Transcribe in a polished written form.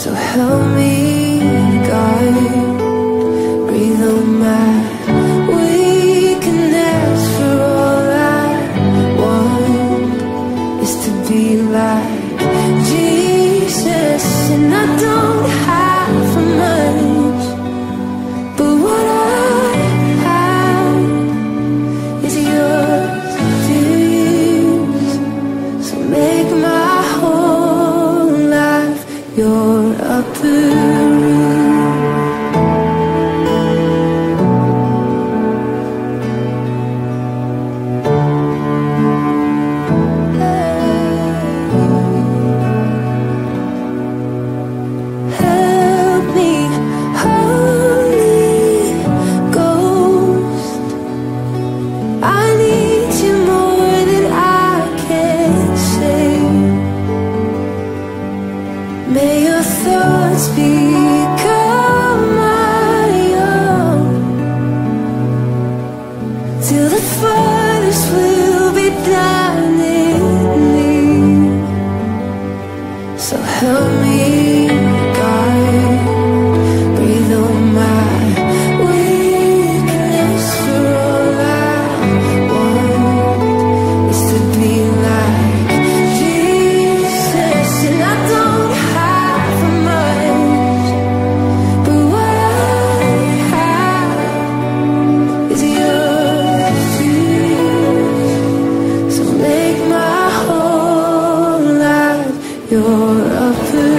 So help me, God, breathe on my weakness. For all I want is to be like Jesus. And I don't have much, but what I have is yours to use. So make my whole life your upper room. Help me, Holy Ghost. I need you more than I can say. May your thoughts become my own, till the farthest will be done in me. So help me, God, breathe on my weakness. For all I want is to be like Jesus. And I don't have much, but what I have is yours to use. So make my whole life your upper